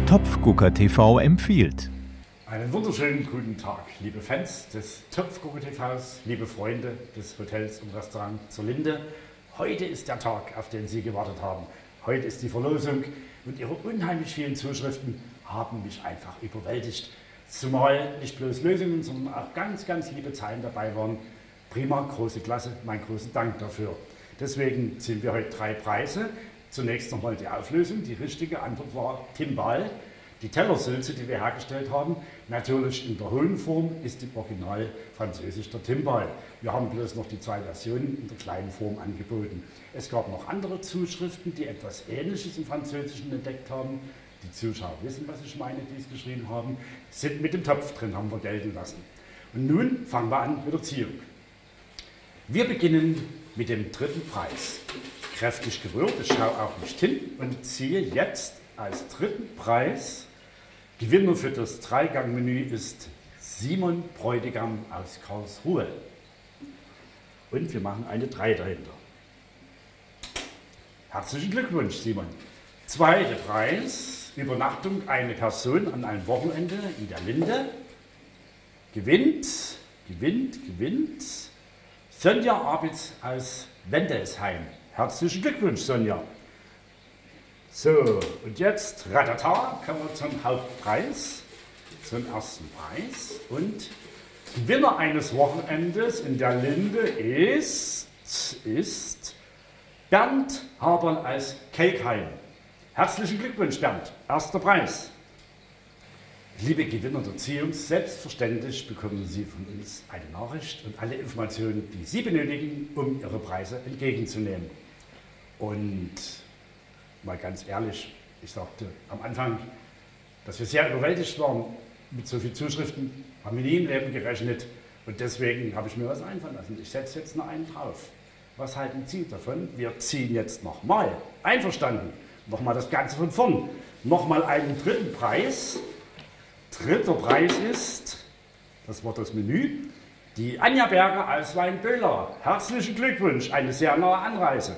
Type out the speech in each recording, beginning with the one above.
Topfgucker TV empfiehlt. Einen wunderschönen guten Tag, liebe Fans des Topfgucker TVs, liebe Freunde des Hotels und Restaurants zur Linde. Heute ist der Tag, auf den Sie gewartet haben. Heute ist die Verlosung und Ihre unheimlich vielen Zuschriften haben mich einfach überwältigt. Zumal nicht bloß Lösungen, sondern auch ganz liebe Zeilen dabei waren. Prima, große Klasse, mein großen Dank dafür. Deswegen ziehen wir heute 3 Preise. Zunächst nochmal die Auflösung. Die richtige Antwort war Timbal. Die Tellersülze, die wir hergestellt haben, natürlich in der hohen Form, ist im Original französisch der Timbal. Wir haben bloß noch die 2 Versionen in der kleinen Form angeboten. Es gab noch andere Zuschriften, die etwas Ähnliches im Französischen entdeckt haben. Die Zuschauer wissen, was ich meine, die es geschrieben haben. Sind mit dem Topf drin, haben wir gelten lassen. Und nun fangen wir an mit der Ziehung. Wir beginnen mit dem 3. Preis. Kräftig gerührt, ich schaue auch nicht hin und ziehe jetzt als 3. Preis. Gewinner für das 3-Gang-Menü ist Simon Bräutigam aus Karlsruhe. Und wir machen eine 3 dahinter. Herzlichen Glückwunsch, Simon. 2. Preis, Übernachtung eine Person an einem Wochenende in der Linde. Gewinnt Sonja Abitz aus Wendelsheim. Herzlichen Glückwunsch, Sonja. So, und jetzt, ratata, kommen wir zum Hauptpreis, zum ersten Preis. Und Gewinner eines Wochenendes in der Linde ist Bernd Haberl aus Kelkheim. Herzlichen Glückwunsch, Bernd. Erster Preis. Liebe Gewinner der Ziehungs, selbstverständlich bekommen Sie von uns eine Nachricht und alle Informationen, die Sie benötigen, um Ihre Preise entgegenzunehmen. Und mal ganz ehrlich, ich sagte am Anfang, dass wir sehr überwältigt waren mit so vielen Zuschriften, haben wir nie im Leben gerechnet und deswegen habe ich mir was einfallen lassen. Ich setze jetzt noch einen drauf. Was halten Sie davon? Wir ziehen jetzt nochmal. Einverstanden? Nochmal das Ganze von vorn. Nochmal einen 3. Preis. 3. Preis ist, das war das Menü, die Anja Berger aus Weinböhler. Herzlichen Glückwunsch, eine sehr nahe Anreise.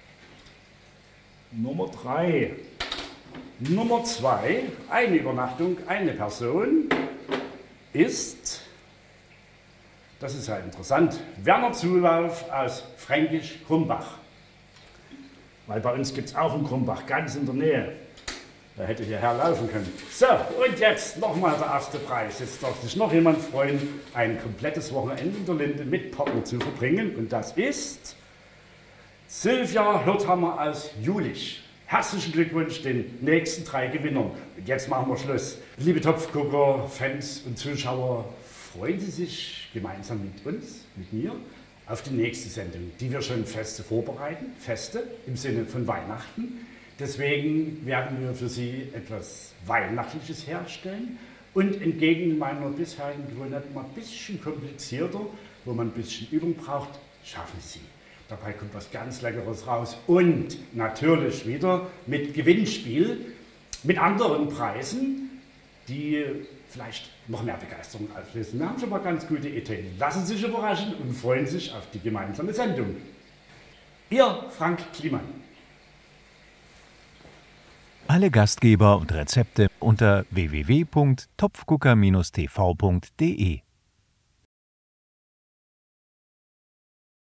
Nummer 3. Nummer 2, eine Übernachtung, eine Person, ist, das ist ja interessant, Werner Zulauf aus Fränkisch-Krumbach. Weil bei uns gibt es auch einen Krumbach, ganz in der Nähe. Da hätte hierher laufen können. So, und jetzt nochmal der erste Preis. Jetzt darf sich noch jemand freuen, ein komplettes Wochenende in der Linde mit Partner zu verbringen. Und das ist Sylvia Hirthammer aus Jülich. Herzlichen Glückwunsch den nächsten 3 Gewinnern. Und jetzt machen wir Schluss. Liebe Topfgucker, Fans und Zuschauer, freuen Sie sich gemeinsam mit uns, mit mir, auf die nächste Sendung, die wir schon Feste vorbereiten. Feste im Sinne von Weihnachten. Deswegen werden wir für Sie etwas Weihnachtliches herstellen und entgegen meiner bisherigen Gewohnheit immer ein bisschen komplizierter, wo man ein bisschen Übung braucht, schaffen Sie. Dabei kommt was ganz Leckeres raus und natürlich wieder mit Gewinnspiel, mit anderen Preisen, die vielleicht noch mehr Begeisterung auslösen. Wir haben schon mal ganz gute Ideen. Lassen Sie sich überraschen und freuen sich auf die gemeinsame Sendung. Ihr Frank Kliemann. Alle Gastgeber und Rezepte unter www.topfgucker-tv.de